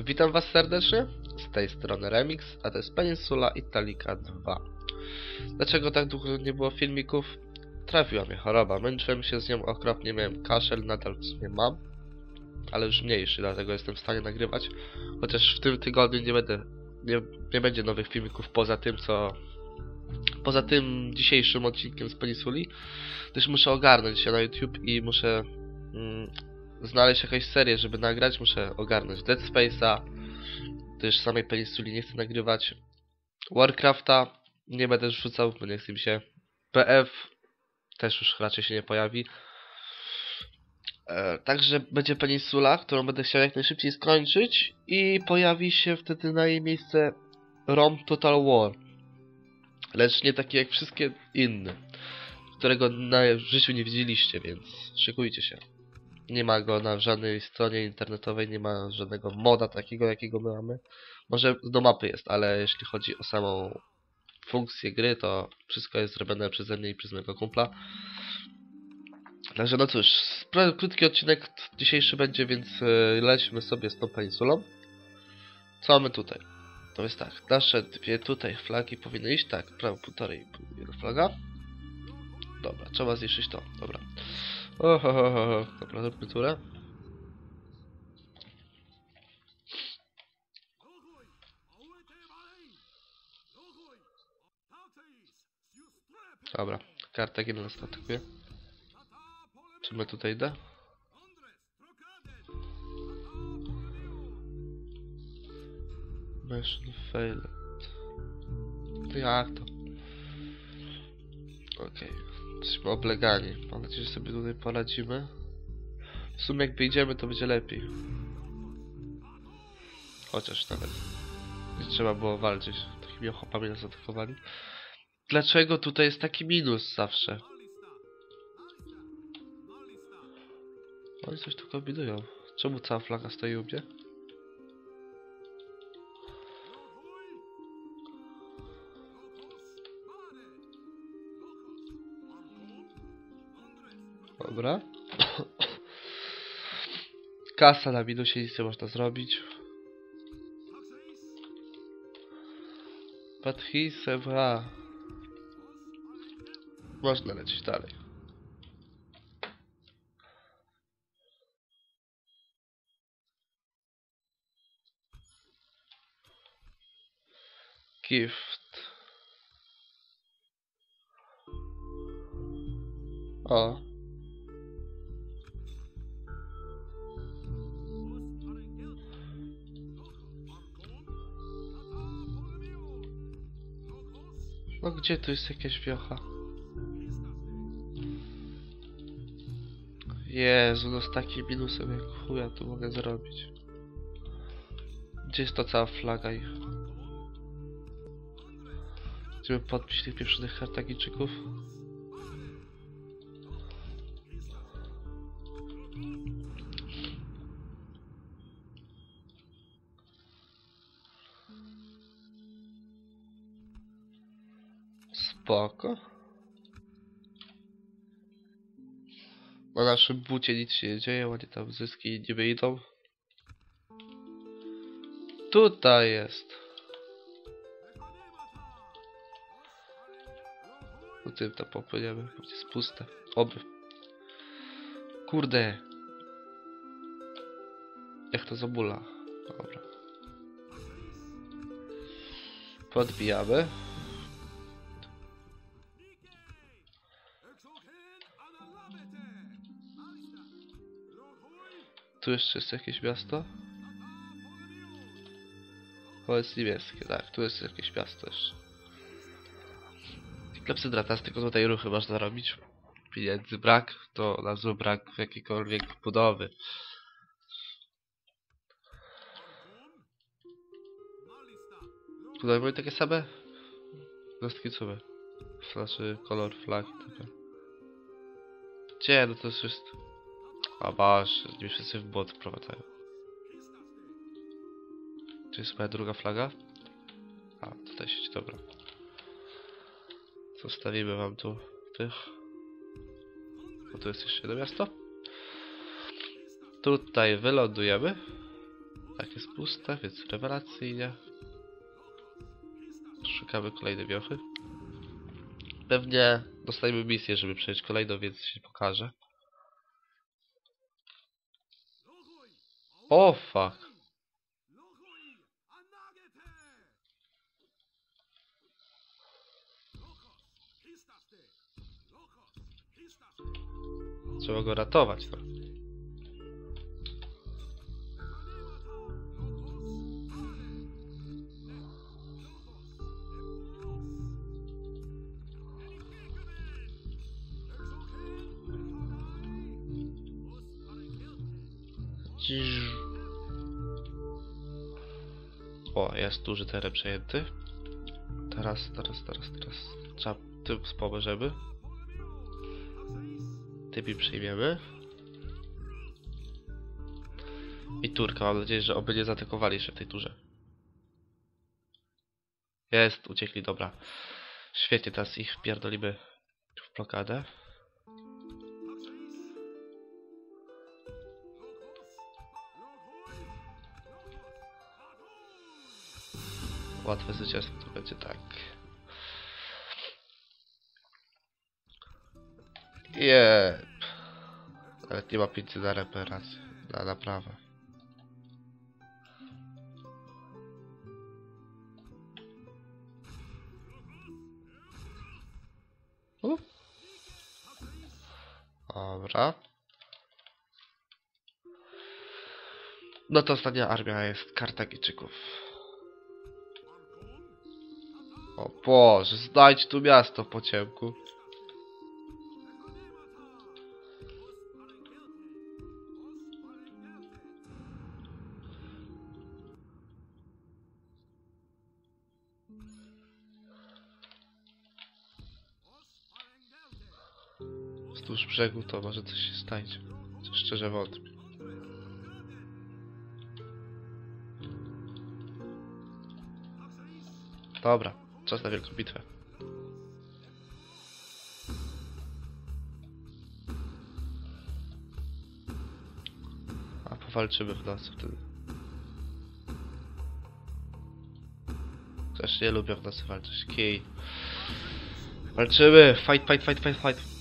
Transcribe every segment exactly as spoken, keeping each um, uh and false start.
Witam was serdecznie, z tej strony Remix, a to jest Peninsula Italica dwa. Dlaczego tak długo nie było filmików? Trafiła mnie choroba, męczyłem się z nią okropnie, miałem kaszel, nadal w sumie mam, ale już mniejszy, dlatego jestem w stanie nagrywać. Chociaż w tym tygodniu nie będę, nie, nie będzie nowych filmików poza tym, co... Poza tym dzisiejszym odcinkiem z Peninsuli, gdyż muszę ogarnąć się na YouTube i muszę mm, znaleźć jakąś serię, żeby nagrać. Muszę ogarnąć Dead Space'a, gdyż samej Peninsuli nie chcę nagrywać. Warcrafta nie będę rzucał, bo nie chcę mi się. P F też już raczej się nie pojawi. E, także będzie Peninsula, którą będę chciał jak najszybciej skończyć i pojawi się wtedy na jej miejsce ROM Total War. Lecz nie taki jak wszystkie inne, którego na w życiu nie widzieliście, więc szykujcie się. Nie ma go na żadnej stronie internetowej, nie ma żadnego moda takiego, jakiego my mamy. Może do mapy jest, ale jeśli chodzi o samą funkcję gry, to wszystko jest zrobione przeze mnie i przez mojego kumpla. Także no cóż, krótki odcinek dzisiejszy będzie, więc lećmy sobie z tą Peninsulą. Co mamy tutaj? To jest tak, nasze dwie tutaj flagi powinny iść, tak, prawo półtorej, jedna flaga. Dobra, trzeba zniszczyć to, dobra. Ohohoho, dobra, zróbmy turę. Dobra, Kartagina nas atakuje. Czy my tutaj idę? Mission failed. To jak to? Okej, okay. Jesteśmy oblegani. Mam nadzieję, że sobie tutaj poradzimy. W sumie jak wyjdziemy, to będzie lepiej. Chociaż nawet nie trzeba było walczyć. Takimi ochopami nas atakowali. Dlaczego tutaj jest taki minus zawsze? Oni coś tu kombinują. Czemu cała flaga stoi u mnie? Dobra. Kasa na minusie, nic nie można zrobić. But he said, a... Można lecieć dalej. Gift. O. No gdzie tu jest jakaś wiocha? Jezu, no z takim minusem jak chuja tu mogę zrobić. Gdzie jest ta cała flaga ich? Chcemy podbić tych pieprzonych Kartagińczyków? Spoko. Na naszym bucie nic się nie dzieje, oni tam zyski nie wyjdą. Tutaj jest. No tym tam popłyniemy, jest puste. Oby. Kurde. Jak to zabula. Dobra. Podbijamy. Tu jeszcze jest jakieś miasto? To jest niebieskie, tak, tu jest jakieś miasto jeszcze. Klepsydrata, tylko tutaj ruchy można robić. Pieniędzy brak, to na zły brak w jakiejkolwiek budowy. Tutaj były takie same? Gostki co znaczy kolor flag i tak. Gdzie? No to jest... A masz, nie wszyscy w błąd wprowadzają. Tu jest moja druga flaga? A, tutaj sieć, dobra. Zostawimy wam tu tych. Bo tu jest jeszcze jedno miasto. Tutaj wylądujemy. Tak, jest puste, więc rewelacyjnie. Szukamy kolejnej wiochy. Pewnie dostajemy misję, żeby przejść kolejną, więc się pokaże. O, fuck. Trzeba go ratować, no. O, jest duży teren przejęty. Teraz, teraz, teraz, teraz. Trzeba tym pomożemy. Tymi przyjmiemy. I Turka, mam nadzieję, że oby nie zaatakowali jeszcze w tej turze. Jest, uciekli, dobra. Świetnie, teraz ich wpierdolimy w blokadę. Łatwe zwycięstwo to będzie, tak. Jep. Nawet nie ma pieniędzy na reparację, na naprawę. U. Dobra. No to ostatnia armia jest Kartagijczyków. O Boże, znajdź tu miasto po ciemku. Wzdłuż brzegu to może coś się stać. Co szczerze wątpię. Dobra, czas na wielką bitwę. A powalczymy w nocy wtedy. Też nie lubię w nocy walczyć. Kij. Walczymy! Fight, fight, fight, fight, fight.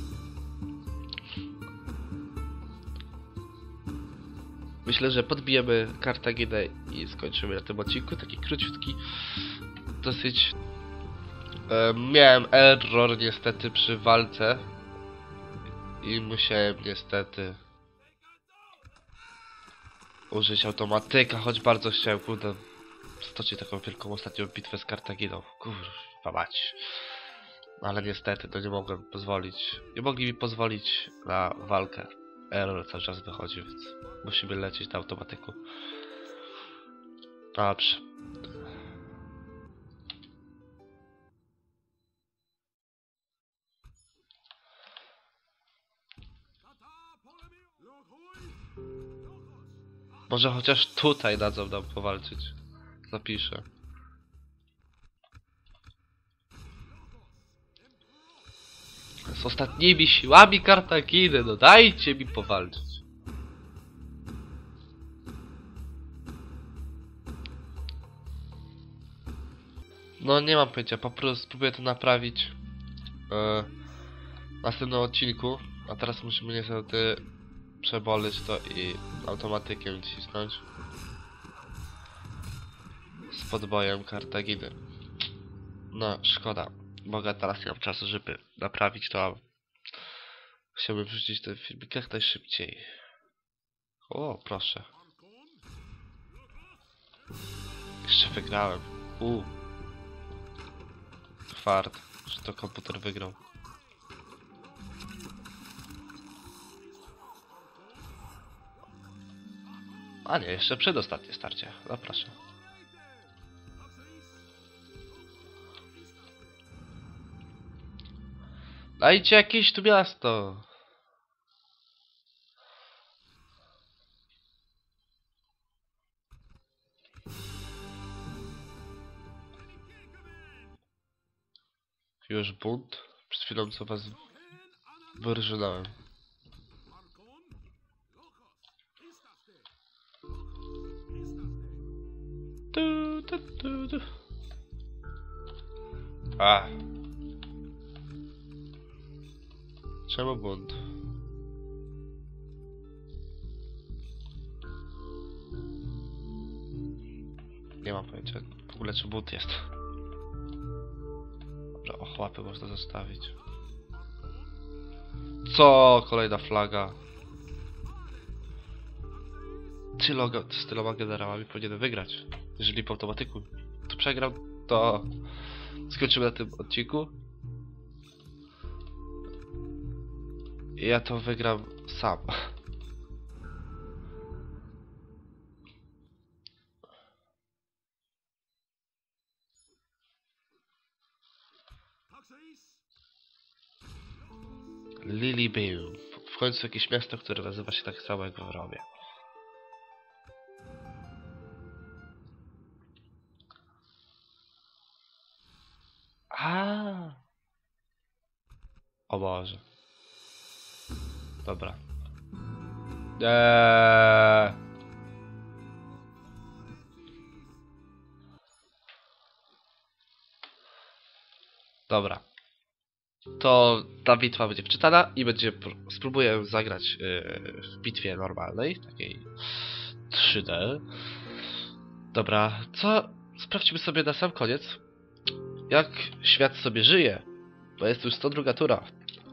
Myślę, że podbijemy Kartaginę i skończymy na tym odcinku. Taki króciutki. Dosyć... E, miałem error niestety przy walce. I musiałem niestety... użyć automatyka, choć bardzo chciałem, kurde... stoczyć taką wielką ostatnią bitwę z Kartaginą. Kurwa mać. Ale niestety, to nie mogłem pozwolić. Nie mogli mi pozwolić na walkę. Error cały czas wychodził, więc musimy lecieć na automatyku. Dobrze. Może chociaż tutaj dadzą nam powalczyć. Zapiszę. Z ostatnimi siłami Kartaginy, no dajcie mi powalczyć. No nie mam pojęcia, po prostu spróbuję to naprawić yy, w następnym odcinku. A teraz musimy niestety przeboleć to i automatykiem cisnąć z podbojem Kartaginy. No szkoda, bo teraz nie mam czasu, żeby naprawić to. Chciałbym wrzucić ten filmik jak najszybciej. O, proszę. Jeszcze wygrałem. U. Fart, że to komputer wygrał. A nie, jeszcze przedostatnie starcie. Zapraszam. Dajcie jakieś tu miasto. Już bunt. Przed chwilą co was wyrżynąłem. tu, tu, tu, tu. A. Czemu bunt? Nie mam pojęcia w ogóle, czy bunt jest. Dobra, ochłapy można zostawić. Co? Kolejna flaga. Tyloma, z tyloma generałami powinienem wygrać. Jeżeli po automatyku tu przegram, to skończymy na tym odcinku. I ja to wygram sam. Lilybeam. W końcu jakieś miasto, które nazywa się tak samo jak w Romie. A. O Boże. Dobra. Eee. Dobra. To ta bitwa będzie wczytana i będzie spróbuję zagrać yy, w bitwie normalnej, takiej trzy D. Dobra, co? Sprawdźmy sobie na sam koniec, jak świat sobie żyje, bo jest już sto druga tura.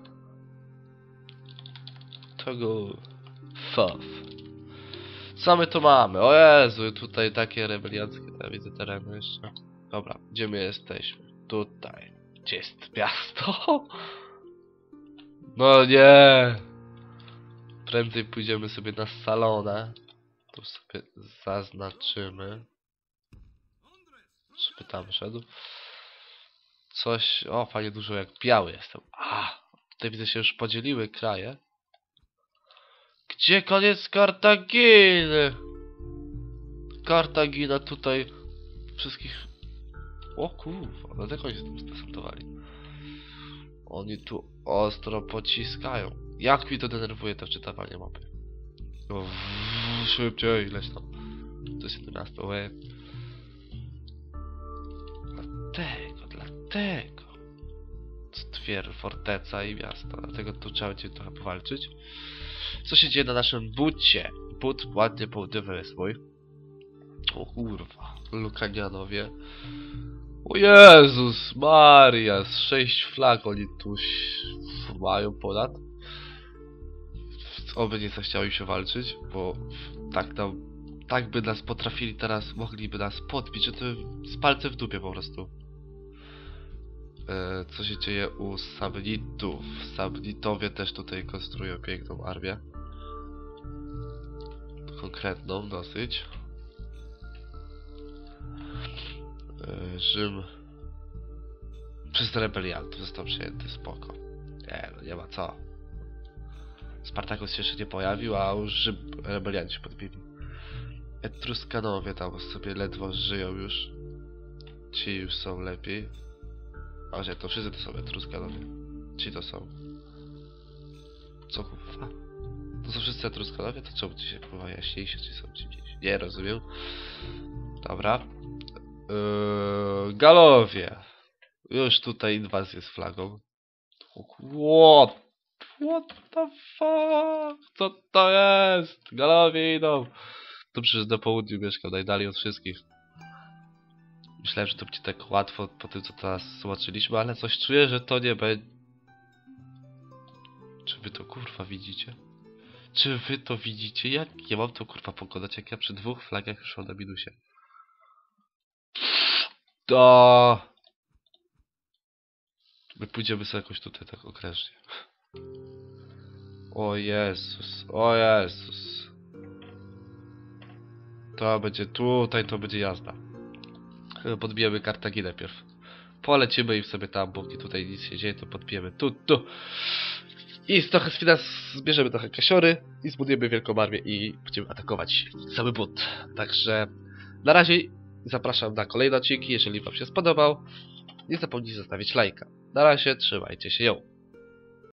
Tego Fof. Co my tu mamy? O Jezu, tutaj takie rebelianckie, ja widzę tereny jeszcze. Dobra, gdzie my jesteśmy? Tutaj. Gdzie jest miasto? No nie! Prędzej pójdziemy sobie na salonę. Tu sobie zaznaczymy. Żeby tam szedł. Coś... O, fajnie dużo jak biały jestem. A, tutaj widzę się już podzieliły kraje. Gdzie koniec Kartaginy? Kartagina tutaj wszystkich... O kurwa, dlatego oni się tam zdesantowali. Oni tu ostro pociskają. Jak mi to denerwuje to wczytywanie mapy. O, szybciej, ileś tam. To jest jedenaście, łe. Dlatego, dlatego. Stwier, forteca i miasto. Dlatego tu trzeba będzie trochę powalczyć. Co się dzieje na naszym bucie? But ładnie południowy jest mój. O kurwa, Lukanianowie. O Jezus Maria, z sześć flag oni tu mają ponad. Oby nie zachciało im się walczyć, bo tak tam, tak by nas potrafili teraz, mogliby nas podbić, że to z palcem w dupie po prostu. E, co się dzieje u Samnitów? Samnitowie też tutaj konstruują piękną armię. Konkretną dosyć. Rzym przez rebeliantów został przejęty, spoko. Nie, no nie ma co. Spartakus się jeszcze nie pojawił, a już Rzym rebelianci podbili. Etruskanowie tam sobie ledwo żyją już. Ci już są lepiej. A że to wszyscy to są Etruskanowie. Ci to są. Co kurwa? To są wszyscy Etruskanowie? To czemu ci się kurwa jaśniejsi, czy są ci gdzieś? Nie rozumiem. Dobra. Yy, Galowie. Już tutaj inwazję z flagą. What? What the fuck? Co to jest? Galowie idą. Dobrze, że na południu mieszkam, najdalej od wszystkich. Myślałem, że to będzie tak łatwo po tym, co teraz zobaczyliśmy, ale coś czuję, że to nie będzie. Czy wy to kurwa widzicie? Czy wy to widzicie? Jak ja mam to kurwa pokonać, jak ja przy dwóch flagach już mam na minusie? To my pójdziemy sobie jakoś tutaj tak okrężnie. O Jezus, o Jezus. To będzie tutaj, to będzie jazda. Podbijemy Kartaginę pierw. Polecimy im sobie tam, bo tutaj nic się dzieje, to podbijemy tu, tu. I z trochę z zbierzemy trochę kasiory i zbudujemy wielką armię i będziemy atakować cały but. Także na razie zapraszam na kolejne odcinki, jeżeli wam się spodobał. Nie zapomnijcie zostawić lajka. Na razie, trzymajcie się, ją.